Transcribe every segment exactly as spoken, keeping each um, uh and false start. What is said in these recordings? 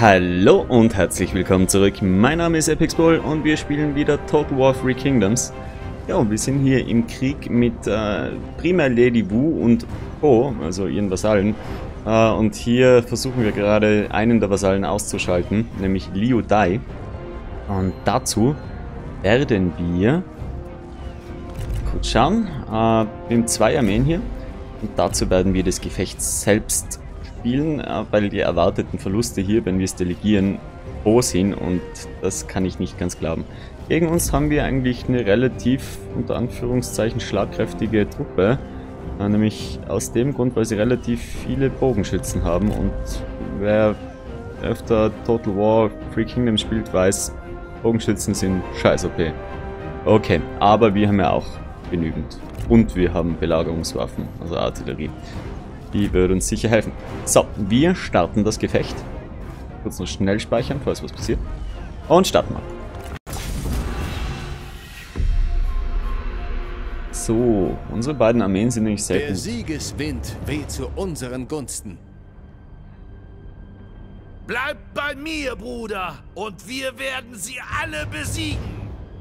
Hallo und herzlich willkommen zurück. Mein Name ist Epixball und wir spielen wieder Total War Three Kingdoms. Ja, wir sind hier im Krieg mit äh, primär Lady Wu und Co., also ihren Vasallen. Äh, und hier versuchen wir gerade einen der Vasallen auszuschalten, nämlich Liu Dai. Und dazu werden wir kurz schauen. Äh, wir haben zwei Armeen hier und dazu werden wir das Gefecht selbst spielen, äh, weil die erwarteten Verluste hier, wenn wir es delegieren, hoch sind und das kann ich nicht ganz glauben. Gegen uns haben wir eigentlich eine relativ, unter Anführungszeichen, schlagkräftige Truppe. Äh, nämlich aus dem Grund, weil sie relativ viele Bogenschützen haben und wer öfter Total War Three Kingdoms spielt, weiß, Bogenschützen sind scheiß O P. Okay, aber wir haben ja auch genügend. Und wir haben Belagerungswaffen, also Artillerie. Die würde uns sicher helfen. So, wir starten das Gefecht. Kurz noch schnell speichern, falls was passiert. Und starten wir. So, unsere beiden Armeen sind nämlich selten. Der Siegeswind weht zu unseren Gunsten. Bleibt bei mir, Bruder, und wir werden sie alle besiegen.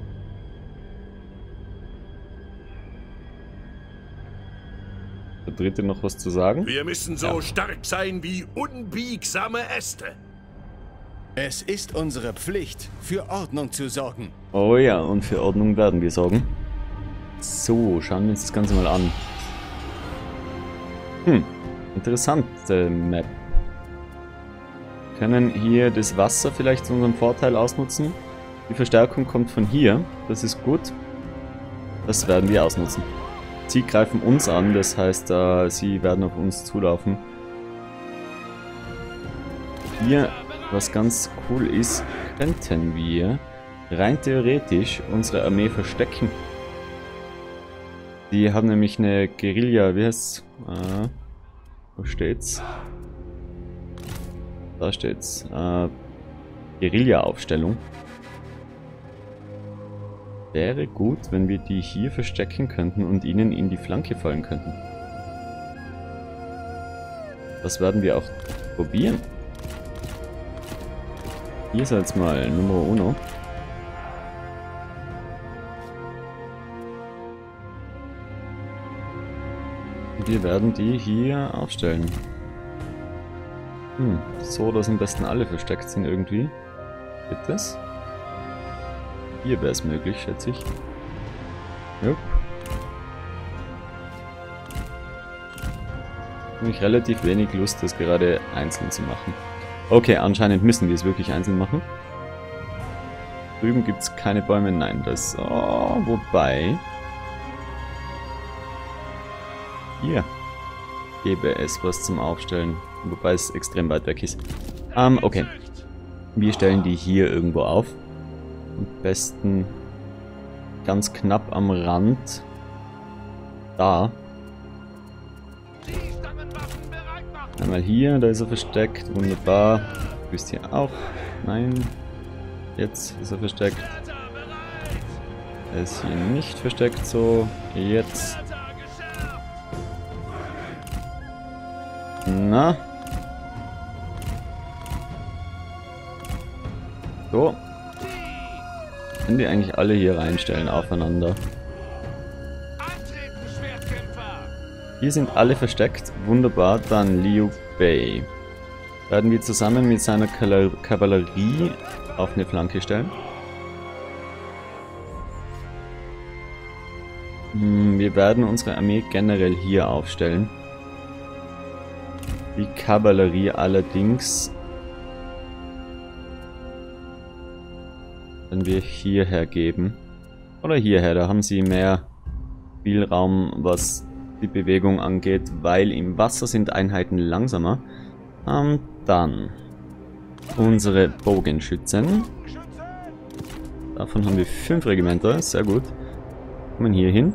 Der Dritte noch was zu sagen? Wir müssen so ja. stark sein wie unbiegsame Äste. Es ist unsere Pflicht, für Ordnung zu sorgen. Oh ja, und für Ordnung werden wir sorgen. So, schauen wir uns das Ganze mal an. Hm, interessante Map. Wir können hier das Wasser vielleicht zu unserem Vorteil ausnutzen. Die Verstärkung kommt von hier, das ist gut. Das werden wir ausnutzen. Sie greifen uns an, das heißt, äh, sie werden auf uns zulaufen. Hier, was ganz cool ist, könnten wir rein theoretisch unsere Armee verstecken. Die haben nämlich eine Guerilla, wie heißt's? Äh, wo steht's? Da steht's. Äh, Guerilla-Aufstellung. Wäre gut, wenn wir die hier verstecken könnten und ihnen in die Flanke fallen könnten. Das werden wir auch probieren. Hier ist jetzt mal Nummer Uno. Wir werden die hier aufstellen. Hm, so, dass am besten alle versteckt sind irgendwie. Geht das? Hier wäre es möglich, schätze ich. Jupp. Habe ich relativ wenig Lust, das gerade einzeln zu machen. Okay, anscheinend müssen wir es wirklich einzeln machen. Drüben gibt es keine Bäume. Nein, das... Oh, wobei... Hier gäbe es was zum Aufstellen. Wobei es extrem weit weg ist. Ähm, okay. Wir stellen die hier irgendwo auf. Am besten ganz knapp am Rand. Da. Einmal hier, da ist er versteckt. Wunderbar. Du bist hier auch. Nein. Jetzt ist er versteckt. Er ist hier nicht versteckt. So, jetzt. Na. So. Können die eigentlich alle hier reinstellen aufeinander. Hier sind alle versteckt. Wunderbar. Dann Liu Bei. Werden wir zusammen mit seiner Kavallerie auf eine Flanke stellen. Hm, wir werden unsere Armee generell hier aufstellen. Die Kavallerie allerdings wenn wir hierher geben. Oder hierher, da haben sie mehr Spielraum, was die Bewegung angeht, weil im Wasser sind Einheiten langsamer. Und dann unsere Bogenschützen. Davon haben wir fünf Regimenter, sehr gut. Kommen hier hin.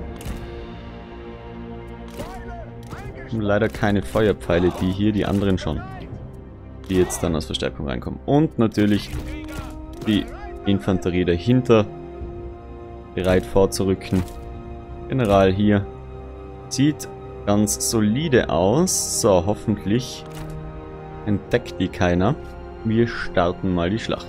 Leider keine Feuerpfeile, die hier, die anderen schon. Die jetzt dann als Verstärkung reinkommen. Und natürlich die Infanterie dahinter. Bereit vorzurücken. General hier. Sieht ganz solide aus. So, hoffentlich entdeckt die keiner. wir starten mal die Schlacht.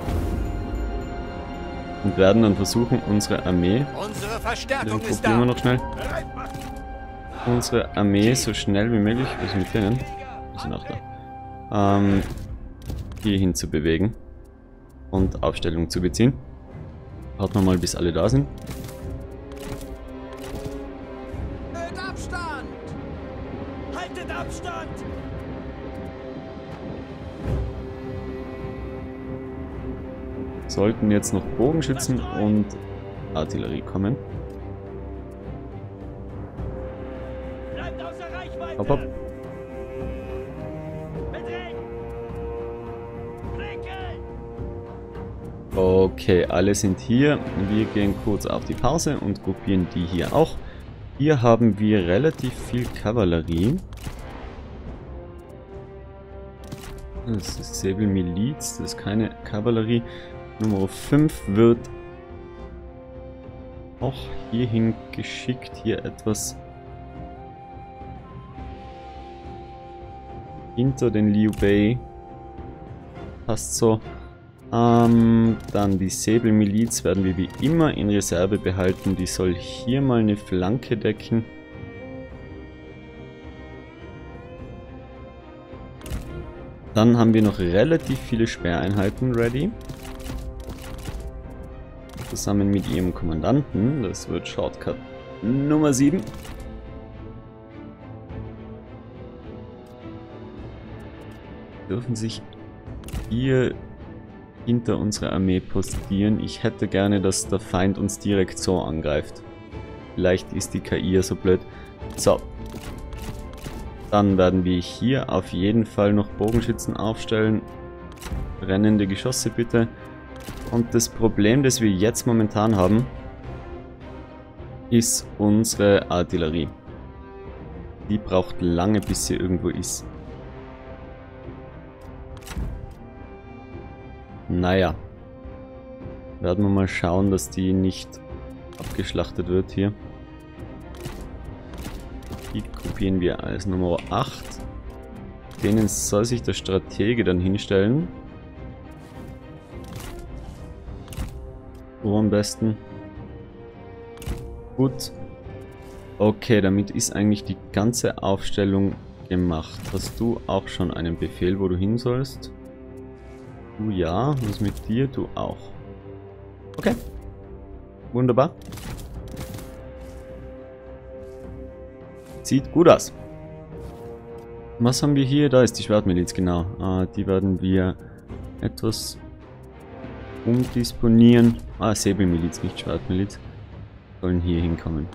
Und werden dann versuchen, unsere Armee... Unsere Verstärkung Den ist probieren wir da. noch schnell. Unsere Armee so schnell wie möglich... Was ist mit denen? Die sind auch da. Ähm, hierhin zu bewegen. Und Aufstellung zu beziehen. Warten wir mal, bis alle da sind. Mit Abstand! Haltet Abstand! Sollten jetzt noch Bogenschützen und Artillerie kommen. Bleibt außer Reichweite! Hopp, hopp. Bedrängt! Prickeln! Okay, alle sind hier. Wir gehen kurz auf die Pause und gruppieren die hier auch. Hier haben wir relativ viel Kavallerie. Das ist Säbelmiliz, das ist keine Kavallerie. Nummer fünf wird auch hierhin geschickt. Hier etwas hinter den Liu Bei. Passt so. Ähm, dann die Säbelmiliz werden wir wie immer in Reserve behalten. Die soll hier mal eine Flanke decken. Dann haben wir noch relativ viele Sperreinheiten ready. Zusammen mit ihrem Kommandanten. Das wird Shortcut Nummer sieben. Dürfen sich hier hinter unsere Armee postieren. Ich hätte gerne, dass der Feind uns direkt so angreift. Vielleicht ist die K I ja so blöd. So. Dann werden wir hier auf jeden Fall noch Bogenschützen aufstellen. Brennende Geschosse bitte. Und das Problem, das wir jetzt momentan haben, ist unsere Artillerie. Die braucht lange, bis sie irgendwo ist. Naja. Werden wir mal schauen, dass die nicht abgeschlachtet wird hier. Die gruppieren wir als Nummer acht. Denen soll sich der Stratege dann hinstellen. So am besten. Gut. Okay, damit ist eigentlich die ganze Aufstellung gemacht. Hast du auch schon einen Befehl, wo du hin sollst? Du ja, was mit dir? Du auch. Okay. Wunderbar. Sieht gut aus. Was haben wir hier? Da ist die Schwertmiliz, genau. Ah, die werden wir etwas umdisponieren. Ah, Säbelmiliz, nicht Schwertmiliz. Sollen hier hinkommen.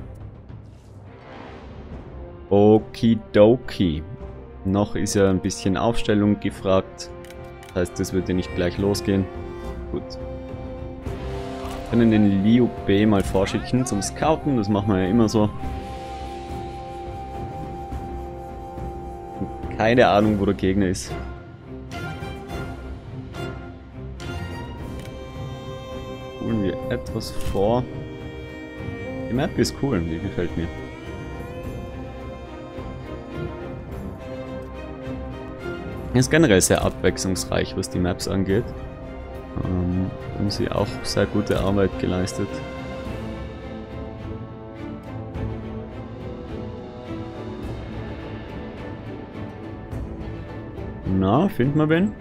Okidoki. Noch ist ja ein bisschen Aufstellung gefragt. Das heißt, das wird ja nicht gleich losgehen. Gut. Wir können den Liu Bei mal vorschicken zum Scouten. Das machen wir ja immer so. Keine Ahnung, wo der Gegner ist. Holen wir etwas vor. Die Map ist cool, die gefällt mir. Ist generell sehr abwechslungsreich, was die Maps angeht. Ähm, haben sie auch sehr gute Arbeit geleistet. Na, finden wir wen?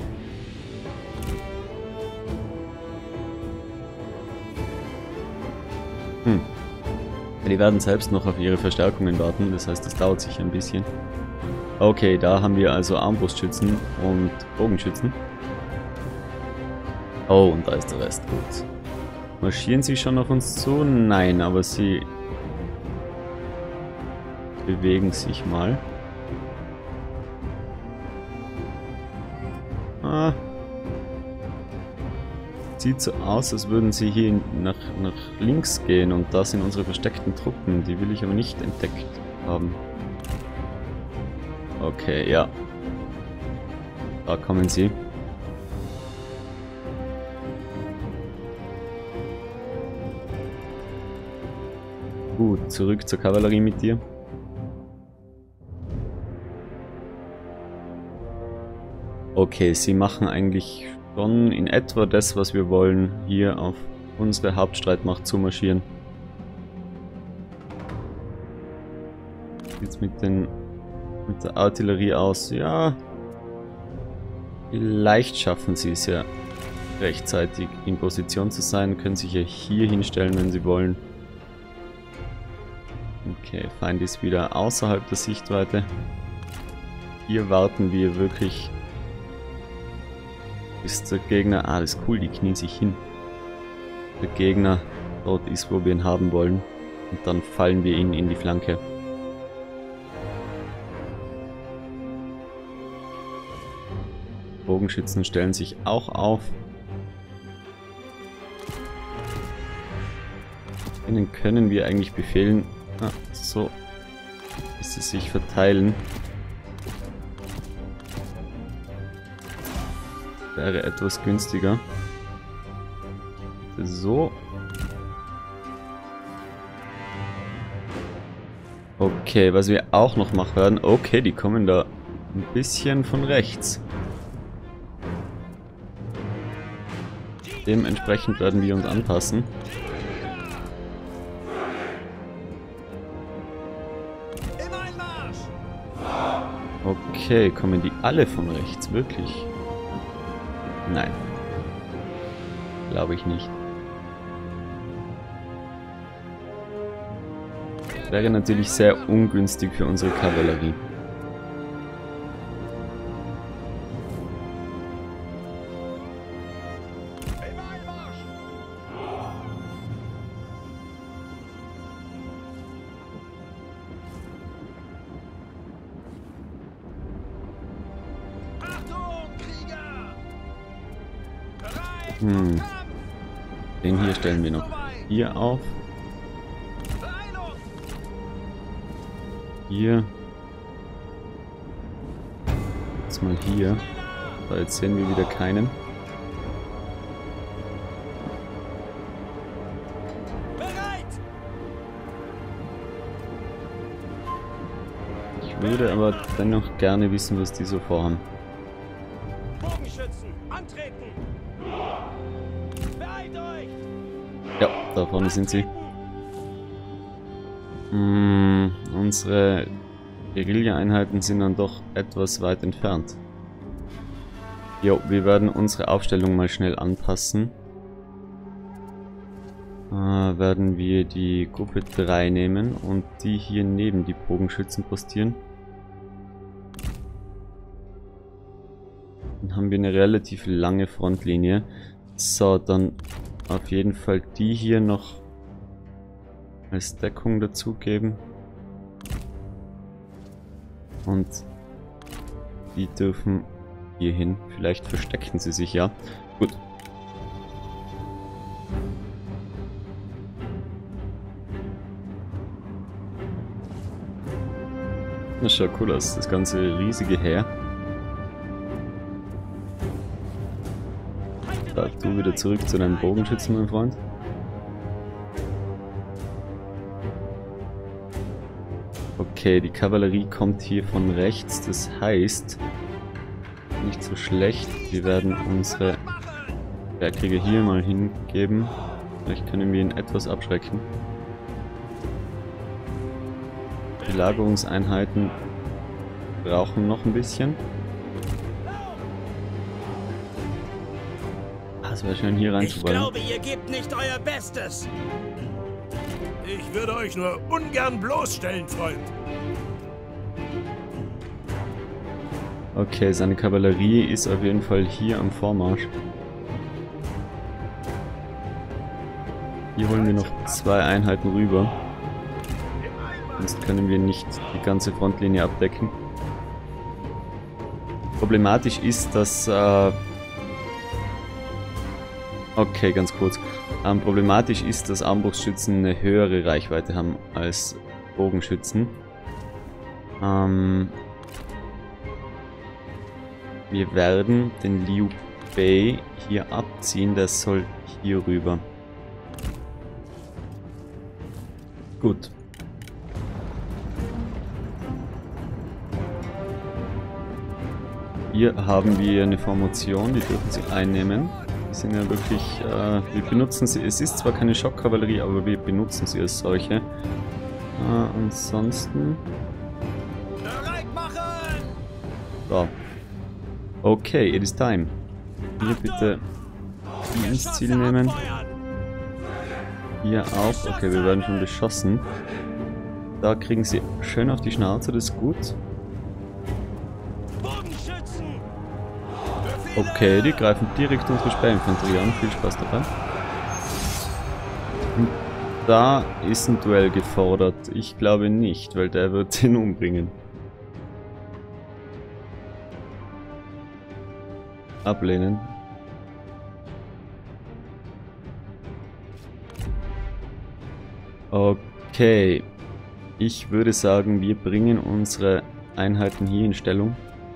Hm. Die werden selbst noch auf ihre Verstärkungen warten, das heißt, das dauert sicher ein bisschen. Okay, da haben wir also Armbrustschützen und Bogenschützen. Oh, und da ist der Rest, gut. Marschieren sie schon auf uns zu? Nein, aber sie bewegen sich mal. Ah. Sieht so aus, als würden sie hier nach, nach links gehen und da sind unsere versteckten Truppen. Die will ich aber nicht entdeckt haben. Okay, ja. Da kommen sie. Gut, zurück zur Kavallerie mit dir. Okay, sie machen eigentlich schon in etwa das, was wir wollen, hier auf unsere Hauptstreitmacht zu marschieren. Sieht's mit den mit der Artillerie aus? Ja. Vielleicht schaffen sie es ja rechtzeitig in Position zu sein, können sich ja hier hinstellen, wenn sie wollen. Okay, Feind ist wieder außerhalb der Sichtweite. Hier warten wir wirklich, bis der Gegner... Ah, das ist cool, die knien sich hin. Der Gegner dort ist, wo wir ihn haben wollen. Und dann fallen wir ihn in die Flanke. Bogenschützen stellen sich auch auf. Ihnen können wir eigentlich befehlen, ah, so, dass sie sich verteilen. Wäre etwas günstiger. So. Okay, was wir auch noch machen werden. Okay, die kommen da ein bisschen von rechts. Dementsprechend werden wir uns anpassen. Okay, kommen die alle von rechts? Wirklich? Nein. Glaube ich nicht. Wäre natürlich sehr ungünstig für unsere Kavallerie. Hm. Den hier stellen wir noch hier auf. Hier. Jetzt mal hier. So, jetzt sehen wir wieder keinen. Ich würde aber dennoch gerne wissen, was die so vorhaben. Bogenschützen, antreten! Beeilt euch! Ja, da vorne sind sie. Hm, unsere Guerilla-Einheiten sind dann doch etwas weit entfernt. Jo, wir werden unsere Aufstellung mal schnell anpassen. Äh, werden wir die Gruppe drei nehmen und die hier neben die Bogenschützen postieren. Dann haben wir eine relativ lange Frontlinie. So, dann auf jeden Fall die hier noch als Deckung dazugeben. Und die dürfen hier hin. Vielleicht verstecken sie sich ja. Gut. Das schaut cool aus, das ganze riesige Heer. Da, du wieder zurück zu deinem Bogenschützen, mein Freund. Okay, die Kavallerie kommt hier von rechts, das heißt, nicht so schlecht. Wir werden unsere Bergkrieger hier mal hingeben. Vielleicht können wir ihn etwas abschrecken. Belagerungseinheiten brauchen noch ein bisschen. Es wäre schön hier reinzuballen. Ich glaube, ihr gebt nicht euer Bestes. Ich würde euch nur ungern bloßstellen, Freund. Okay, seine Kavallerie ist auf jeden Fall hier am Vormarsch. Hier holen wir noch zwei Einheiten rüber. Sonst können wir nicht die ganze Frontlinie abdecken. Problematisch ist, dass... Äh okay, ganz kurz. Ähm, problematisch ist, dass Armbrustschützen eine höhere Reichweite haben als Bogenschützen. Ähm, wir werden den Liu Bei hier abziehen, der soll hier rüber. Gut. Hier haben wir eine Formation, die dürfen sie einnehmen. Die sind ja wirklich, äh, wir benutzen sie, es ist zwar keine Schockkavallerie, aber wir benutzen sie als solche. Äh, ansonsten... So. Okay, it is time. Hier bitte die ins Ziel nehmen. Hier auch. Okay, wir werden schon beschossen. Da kriegen sie schön auf die Schnauze, das ist gut. Okay, die greifen direkt unsere Sperrinfanterie an. Viel Spaß dabei. Und da ist ein Duell gefordert. Ich glaube nicht, weil der wird ihn umbringen. Ablehnen. Okay. Ich würde sagen, wir bringen unsere Einheiten hier in Stellung.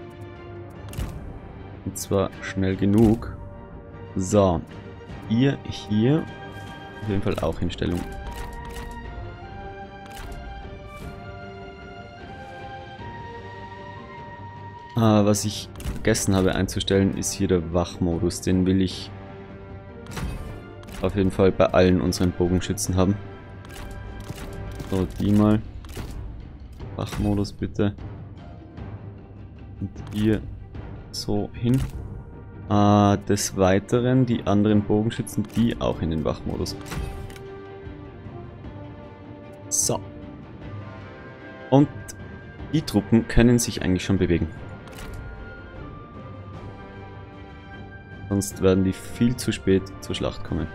Und zwar schnell genug. So. Ihr hier auf jeden Fall auch in Stellung. Ah, was ich vergessen habe einzustellen, ist hier der Wachmodus. Den will ich auf jeden Fall bei allen unseren Bogenschützen haben. So, die mal. Wachmodus bitte. Und hier so hin. Äh, des Weiteren die anderen Bogenschützen, die auch in den Wachmodus. So. Und die Truppen können sich eigentlich schon bewegen. Sonst werden die viel zu spät zur Schlacht kommen.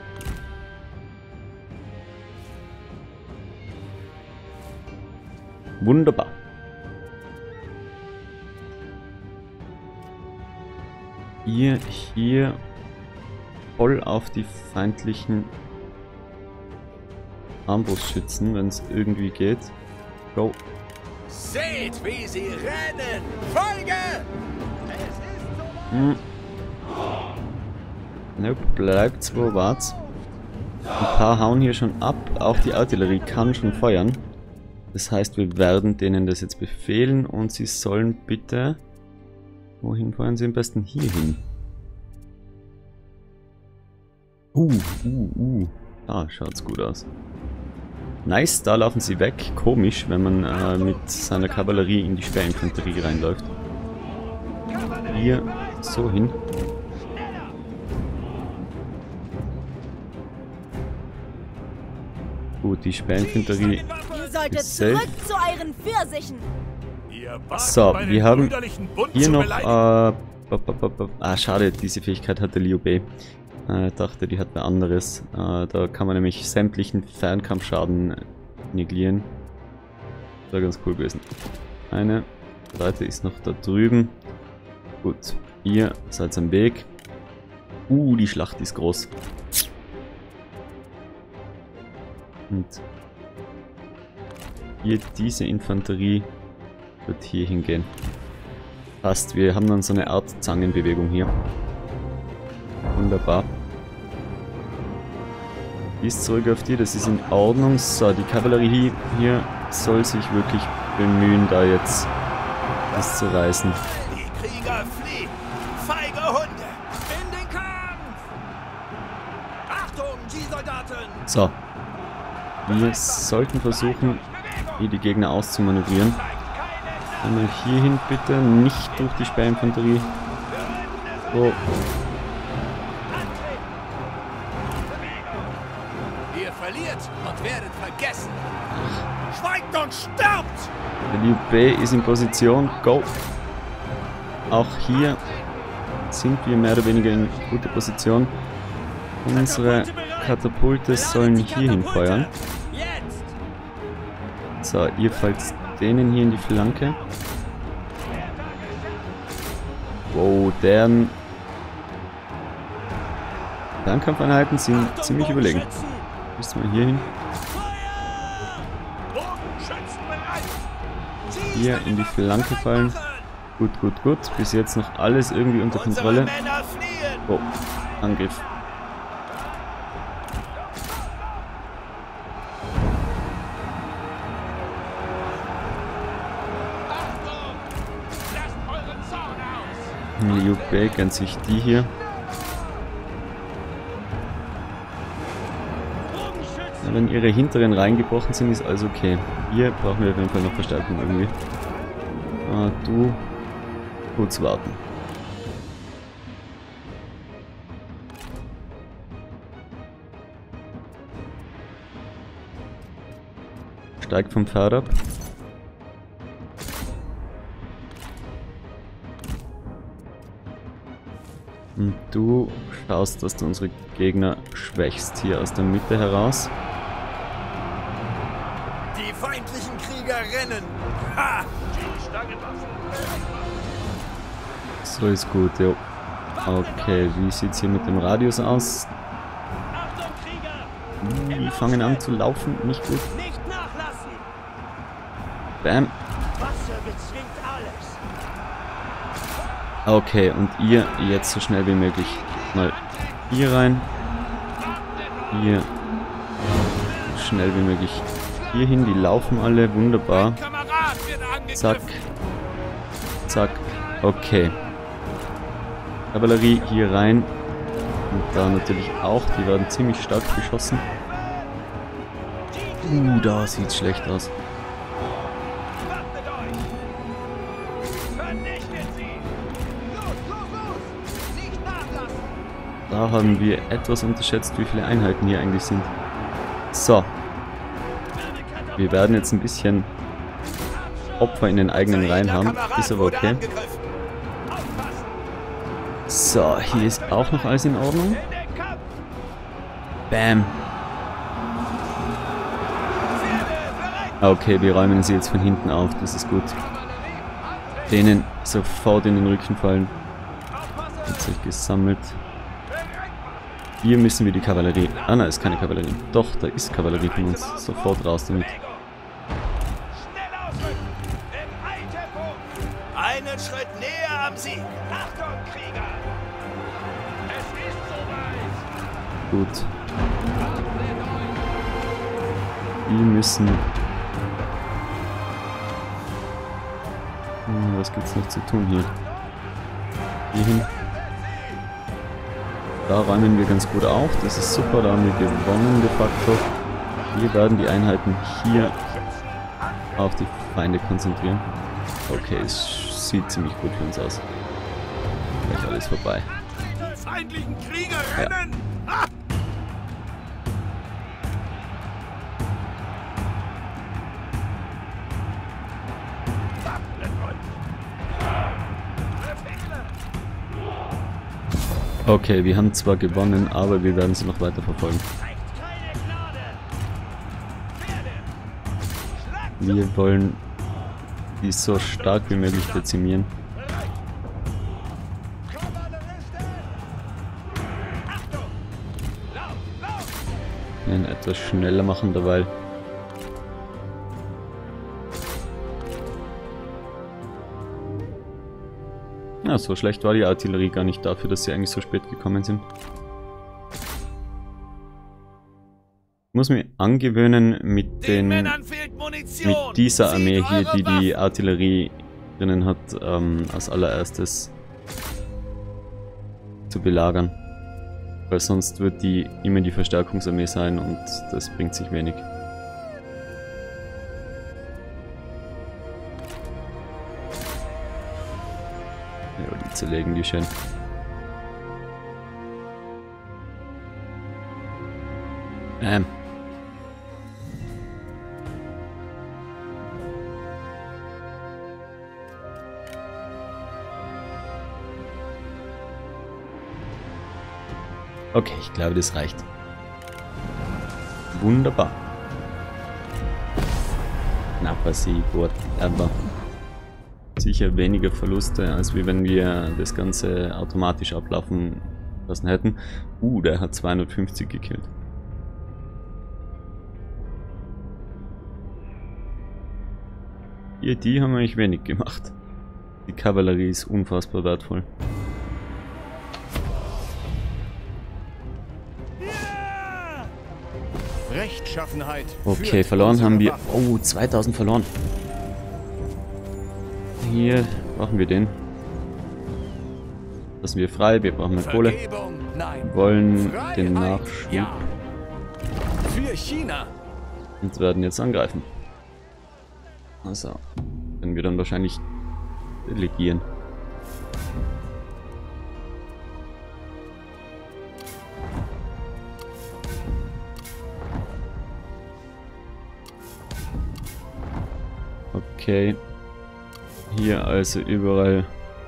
Wunderbar. Ihr hier voll auf die feindlichen Armbrustschützen, wenn es irgendwie geht. Go. Seht, wie sie rennen! Folge! Es ist so Hm. Nope, bleibt's wo war's. Ein paar hauen hier schon ab. Auch die Artillerie kann schon feuern. Das heißt, wir werden denen das jetzt befehlen und sie sollen bitte... Wohin feuern sie am besten? Hier hin. Uh, uh, uh. Da schaut's gut aus. Nice, da laufen sie weg. Komisch, wenn man äh, mit seiner Kavallerie in die Sperrinfanterie reinläuft. Hier so hin. Gut, die Sperrinfanterie Ihr solltet ist safe. zurück zu euren Pfirsichen. So, wir haben hier noch... Äh, ah, schade, diese Fähigkeit hat der Liu Bei. Äh, dachte, die hat wer anderes. Äh, da kann man nämlich sämtlichen Fernkampfschaden negieren. Das wäre ganz cool gewesen. Eine, zweite ist noch da drüben. Gut, ihr seid am Weg. Uh, die Schlacht ist groß. Und hier diese Infanterie wird hier hingehen. Passt, wir haben dann so eine Art Zangenbewegung hier. Wunderbar. Die ist zurück auf die, das ist in Ordnung. So, die Kavallerie hier soll sich wirklich bemühen, da jetzt das zu reißen. Die Krieger fliehen! Feige Hunde! In den Kampf! Achtung, G-Soldaten! So. Wir sollten versuchen, hier die Gegner auszumanövrieren. Einmal hierhin bitte, nicht durch die Sperrinfanterie. So. Ihr verliert und werdet vergessen. Schweigt und sterbt! Der Liu Bei ist in Position. Go! Auch hier sind wir mehr oder weniger in guter Position. Unsere Katapulte sollen hierhin feuern. So, ihr fallt denen hier in die Flanke. Wow, deren Fernkampfeinheiten sind ziemlich überlegen. Müssen wir hier hin. Hier in die Flanke fallen. Gut, gut, gut. Bis jetzt noch alles irgendwie unter Kontrolle. Oh, Angriff. Liu Bei gönnt sich die hier. Ja, wenn ihre hinteren reingebrochen sind, ist alles okay. Hier brauchen wir auf jeden Fall noch Verstärkung irgendwie. Ah, du kurz warten. Steigt vom Pferd ab. Und du schaust, dass du unsere Gegner schwächst hier aus der Mitte heraus. Die feindlichen Krieger rennen. Ha! So ist gut, jo. Okay, wie sieht's hier mit dem Radius aus? Achtung, Krieger! Die fangen an zu laufen, nicht gut. Nicht nachlassen! Bam. Wasser bezwingt alles! Okay, und ihr jetzt so schnell wie möglich mal hier rein. Hier. Schnell wie möglich hier hin. Die laufen alle. Wunderbar. Kamerad wird Zack. angegriffen. Zack. Okay. Kavallerie hier rein. Und da natürlich auch. Die werden ziemlich stark beschossen. Uh, da sieht's schlecht aus. Wappnet euch! Vernichtet sie! Los, los, los! Nicht nachlassen! Da haben wir etwas unterschätzt, wie viele Einheiten hier eigentlich sind. So. Wir werden jetzt ein bisschen Opfer in den eigenen Reihen haben. Ist aber okay. So, hier ist auch noch alles in Ordnung. Bam. Okay, wir räumen sie jetzt von hinten auf. Das ist gut. Denen sofort in den Rücken fallen. Hat sich gesammelt. Hier müssen wir die Kavallerie... Ah, nein, ist keine Kavallerie. Doch, da ist Kavallerie von uns. Sofort raus damit. Einen Schritt näher am Sieg. Achtung, Krieger! Es ist soweit! Gut. Die müssen... Hm, was gibt's noch zu tun hier? Hier hin. Da räumen wir ganz gut auf. Das ist super, da haben wir gewonnen de facto. Wir werden die Einheiten hier auf die Feinde konzentrieren. Okay, es sieht ziemlich gut für uns aus. Gleich alles vorbei. Die feindlichen Krieger Ja. rennen. Ha! Okay, wir haben zwar gewonnen, aber wir werden sie noch weiter verfolgen. Zeigt keine Gnade! Pferde! Schlagt Wir wollen die so stark wie möglich dezimieren. Den etwas schneller machen dabei. Ja, so schlecht war die Artillerie gar nicht dafür, dass sie eigentlich so spät gekommen sind. Ich muss mich angewöhnen mit Den den Männern fehlt Munition. mit dieser Armee Zieht hier, eure die die Waffen. Artillerie drinnen hat, ähm, als allererstes zu belagern. Weil sonst wird die immer die Verstärkungsarmee sein und das bringt sich wenig. Ja, die zerlegen die schön. Ähm. Okay, ich glaube, das reicht. Wunderbar. Na, passiert, aber sicher weniger Verluste, als wie wenn wir das Ganze automatisch ablaufen lassen hätten. Uh, der hat zweihundertfünfzig gekillt. Hier, die haben eigentlich wenig gemacht. Die Kavallerie ist unfassbar wertvoll. Rechtschaffenheit. Okay, führt verloren unsere haben wir... Waffen. Oh, zweitausend verloren. Hier brauchen wir den. Lassen wir frei, wir brauchen mehr Kohle. Vergebung, nein. Wir wollen Freiheit, den Nachschub ja. Für China. und werden jetzt angreifen. Also, können wir dann wahrscheinlich delegieren. Okay. Hier also überall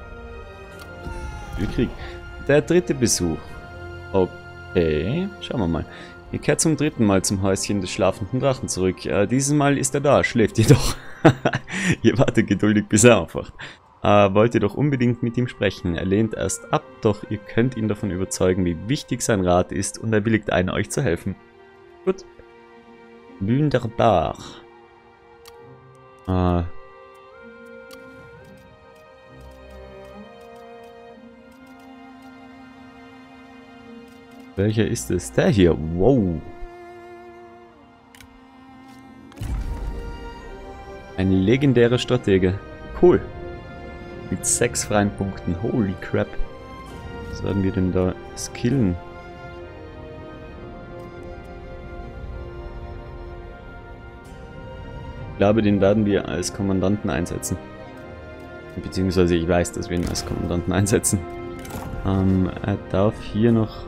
viel Krieg. Der dritte Besuch. Okay, schauen wir mal. Ihr kehrt zum dritten Mal zum Häuschen des schlafenden Drachen zurück. Äh, dieses Mal ist er da, schläft jedoch. Ihr wartet geduldig, bis er aufwacht. Äh, wollt ihr doch unbedingt mit ihm sprechen. Er lehnt erst ab, doch ihr könnt ihn davon überzeugen, wie wichtig sein Rat ist, und er willigt ein, euch zu helfen. Gut. Wunderbar. Äh... Welcher ist es? Der hier. Wow. Ein legendärer Stratege. Cool. Mit sechs freien Punkten. Holy crap. Was werden wir denn da skillen? Ich glaube, den werden wir als Kommandanten einsetzen. Beziehungsweise ich weiß, dass wir ihn als Kommandanten einsetzen. Ähm, er darf hier noch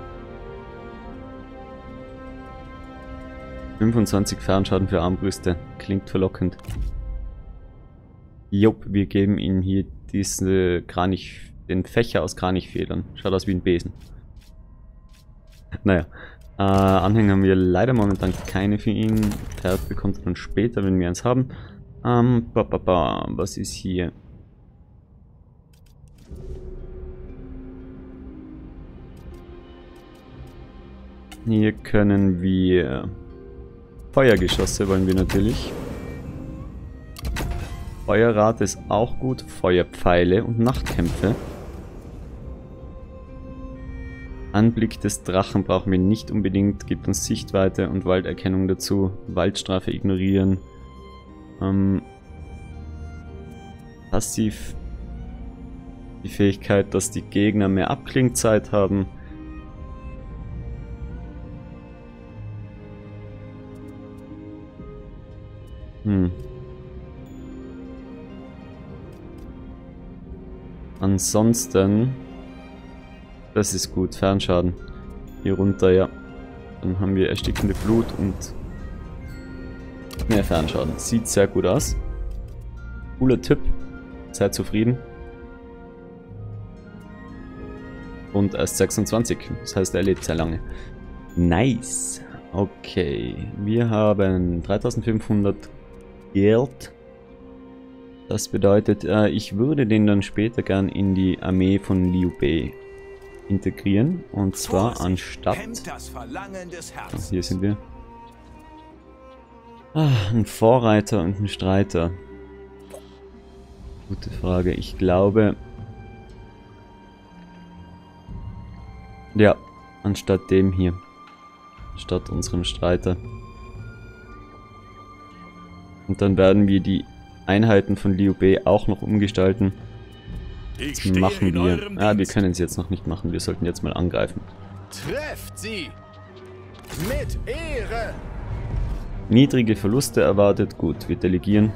fünfundzwanzig Fernschaden für Armbrüste. Klingt verlockend. Jupp, wir geben ihm hier diese Kranich, den Fächer aus Kranichfedern. Schaut aus wie ein Besen. Naja. Äh, Anhänger haben wir leider momentan keine für ihn. Pferd bekommt er dann später, wenn wir eins haben. Ähm, ba, ba, ba. Was ist hier? Hier können wir Feuergeschosse wollen wir natürlich. Feuerrate ist auch gut. Feuerpfeile und Nachtkämpfe. Anblick des Drachen brauchen wir nicht unbedingt. Gibt uns Sichtweite und Walderkennung dazu. Waldstrafe ignorieren. Ähm, passiv die Fähigkeit, dass die Gegner mehr Abklingzeit haben. Hm. Ansonsten, das ist gut, Fernschaden. Hier runter, ja. Dann haben wir erstickende Blut und mehr Fernschaden. Sieht sehr gut aus. Cooler Typ. Sehr zufrieden. Und erst sechsundzwanzig. Das heißt, er lebt sehr lange. Nice. Okay. Wir haben dreitausendfünfhundert Geld. Das bedeutet, äh, ich würde den dann später gern in die Armee von Liu Bei integrieren. Und zwar anstatt... Oh, hier sind wir. Ah, ein Vorreiter und ein Streiter. Gute Frage. Ich glaube... Ja, anstatt dem hier. Statt unserem Streiter. Und dann werden wir die Einheiten von Liu Bei auch noch umgestalten. Das machen wir. Ah, wir können es jetzt noch nicht machen. Wir sollten jetzt mal angreifen. Trefft sie! Mit Ehre! Niedrige Verluste erwartet. Gut, wir delegieren.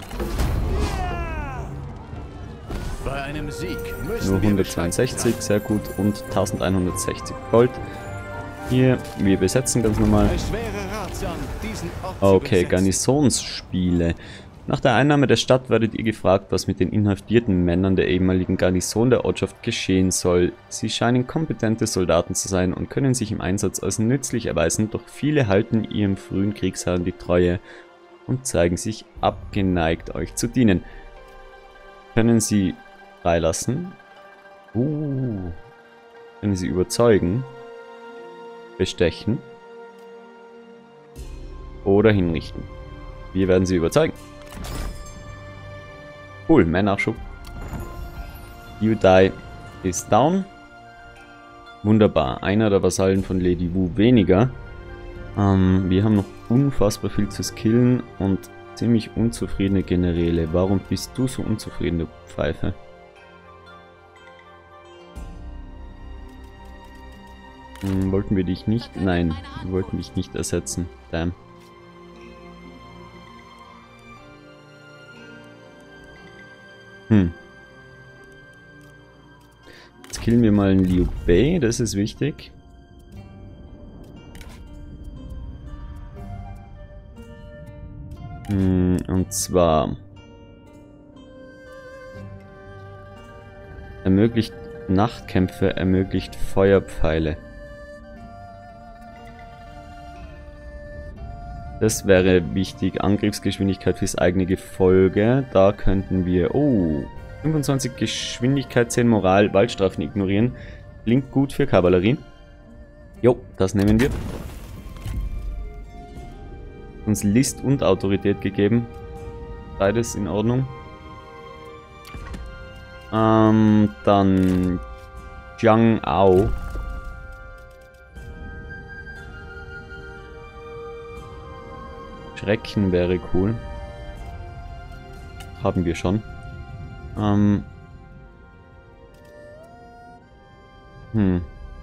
Bei einem Sieg müssen Nur wir hundertzweiundsechzig, sehr gut. Und eintausendeinhundertsechzig Gold. Hier, wir besetzen ganz normal. Es wäre ratsam, diesen Ort zu Okay, besetzen. Garnisonsspiele. Nach der Einnahme der Stadt werdet ihr gefragt, was mit den inhaftierten Männern der ehemaligen Garnison der Ortschaft geschehen soll. Sie scheinen kompetente Soldaten zu sein und können sich im Einsatz als nützlich erweisen, doch viele halten ihrem frühen Kriegsherrn die Treue und zeigen sich abgeneigt, euch zu dienen. Können sie freilassen? Uh, können sie überzeugen? Bestechen? Oder hinrichten? Wir werden sie überzeugen. Cool, mehr Nachschub. Liu Dai ist down. Wunderbar, einer der Vasallen von Lady Wu weniger. Ähm, wir haben noch unfassbar viel zu skillen und ziemlich unzufriedene Generäle. Warum bist du so unzufrieden, du Pfeife? Hm, wollten wir dich nicht? Nein, wir wollten dich nicht ersetzen. Damn. Hm. Jetzt killen wir mal einen Liu Bei, das ist wichtig. Hm, und zwar ermöglicht Nachtkämpfe, ermöglicht Feuerpfeile. Das wäre wichtig. Angriffsgeschwindigkeit fürs eigene Gefolge. Da könnten wir... Oh, fünfundzwanzig Geschwindigkeit, zehn Moral, Waldstrafen ignorieren. Klingt gut für Kavallerie. Jo, das nehmen wir. Uns List und Autorität gegeben. Beides in Ordnung. Ähm, dann Jiang Ao. Schrecken wäre cool. Haben wir schon. Ähm. Hm.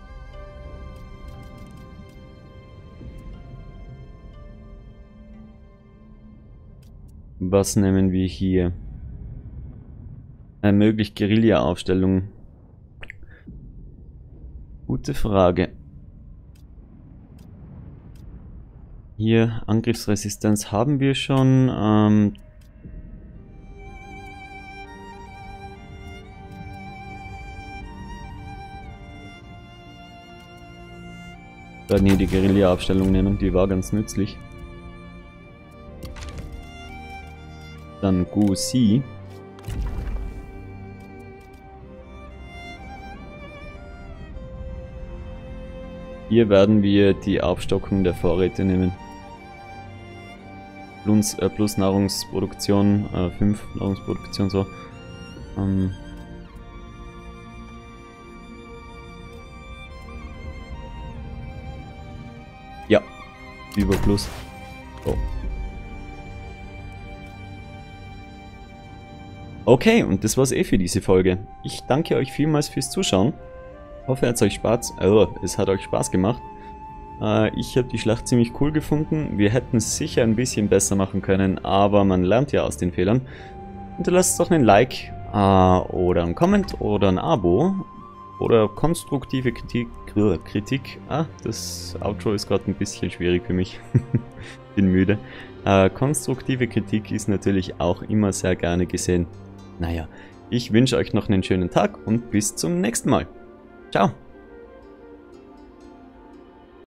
Was nehmen wir hier? Ermöglicht Guerilla-Aufstellungen. Gute Frage. Hier Angriffsresistenz haben wir schon. Ähm werden hier die Guerilla-Aufstellung nehmen, die war ganz nützlich. Dann Gu Si. Hier werden wir die Aufstockung der Vorräte nehmen. Plus, äh, plus Nahrungsproduktion, äh, fünf Nahrungsproduktion so. Ähm ja, Überplus. Oh. Okay, und das war's eh für diese Folge. Ich danke euch vielmals fürs Zuschauen. Hoffe, es hat euch Spaß, oh, es hat euch Spaß gemacht. Äh, ich habe die Schlacht ziemlich cool gefunden. Wir hätten es sicher ein bisschen besser machen können, aber man lernt ja aus den Fehlern. Hinterlasst doch einen Like äh, oder einen Comment oder ein Abo oder konstruktive Kritik. Kritik. Ah, das Outro ist gerade ein bisschen schwierig für mich. Bin müde. Äh, konstruktive Kritik ist natürlich auch immer sehr gerne gesehen. Naja, ich wünsche euch noch einen schönen Tag und bis zum nächsten Mal. Ciao.